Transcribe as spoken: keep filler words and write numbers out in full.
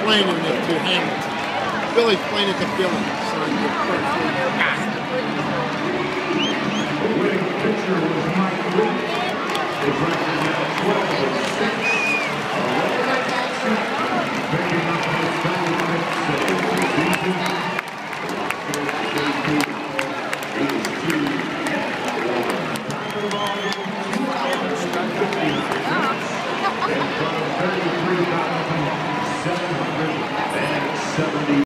explaining it to Hamilton. Billy explained it to Billy. Son, you're perfect. The winning pitcher was Mike Lee. His record now twelve and six. Picking up his batting six to end the season. eighty-two. thirty-three thousand seven hundred seventy.